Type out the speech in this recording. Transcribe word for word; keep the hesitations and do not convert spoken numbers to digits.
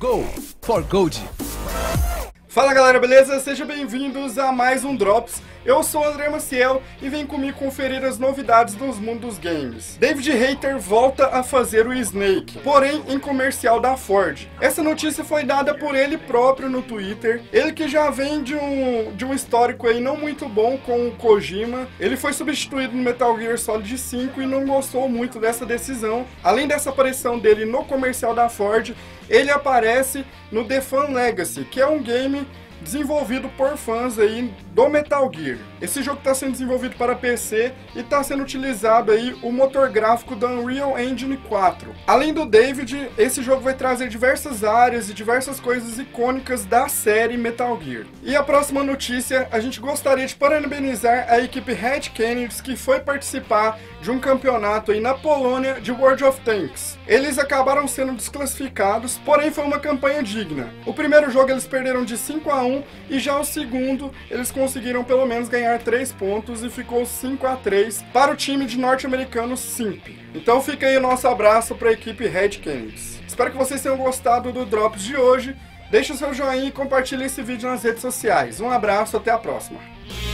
Go for Gold! Fala galera, beleza? Sejam bem-vindos a mais um Drops. Eu sou o André Maciel e vem comigo conferir as novidades dos mundos dos games. David Hayter volta a fazer o Snake, porém em comercial da Ford. Essa notícia foi dada por ele próprio no Twitter. Ele que já vem de um, de um histórico aí não muito bom com o Kojima. Ele foi substituído no Metal Gear Solid cinco e não gostou muito dessa decisão. Além dessa aparição dele no comercial da Ford, ele aparece no The Fan Legacy, que é um game desenvolvido por fãs aí do Metal Gear. Esse jogo está sendo desenvolvido para P C e está sendo utilizado aí o motor gráfico da Unreal Engine quatro. Além do David, esse jogo vai trazer diversas áreas e diversas coisas icônicas da série Metal Gear. E a próxima notícia, a gente gostaria de parabenizar a equipe Red Canids, que foi participar de um campeonato aí na Polônia de World of Tanks. Eles acabaram sendo desclassificados, porém foi uma campanha digna. O primeiro jogo eles perderam de cinco a um e já o segundo eles conseguiram pelo menos ganhar três pontos e ficou cinco a três para o time de norte-americano Simp. Então fica aí o nosso abraço para a equipe Red Canids. Espero que vocês tenham gostado do Drops de hoje. Deixe o seu joinha e compartilhe esse vídeo nas redes sociais. Um abraço, até a próxima.